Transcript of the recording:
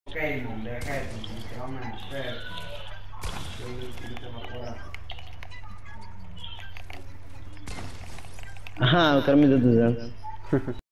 Ok, non perché sinceramente c'è Aha, o cara me deu 200.